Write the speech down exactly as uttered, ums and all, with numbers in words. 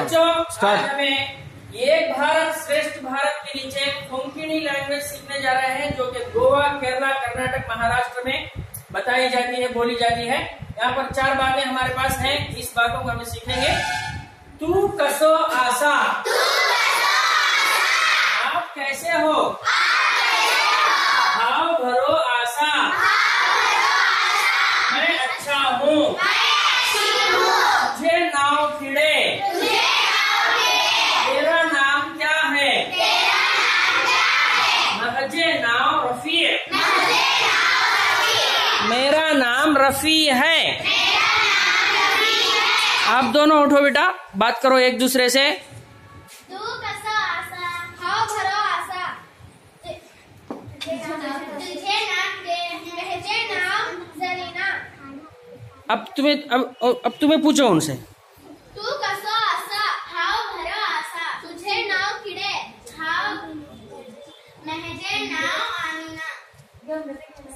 बच्चों आज हमें एक भारत श्रेष्ठ भारत के नीचे कोंकणी लैंग्वेज सीखने जा रहे हैं, जो कि गोवा, केरला, कर्नाटक, महाराष्ट्र में बताई जाती है, बोली जाती है। यहाँ पर चार बातें हमारे पास हैं, इस बातों को हमें सीखेंगे। तू कसो आशा, आप कैसे हो? भाव भरो आशा, मैं अच्छा हूँ। मुझे नाव खिड़े, तेरा नाम क्या है? महजे नाम रफी, मेरा नाम रफी है। आप दोनों उठो बेटा, बात करो एक दूसरे से। तू कसो आशा, भाव भरो आशा, तुझे नाम दे, महजे नाम जरीना। अब तुम्हें अब अब तुम्हें पूछो उनसे। तू कसो आशा, भाव भरो आशा, तुझे नाव किडे, भाव महजे नाम आनीना।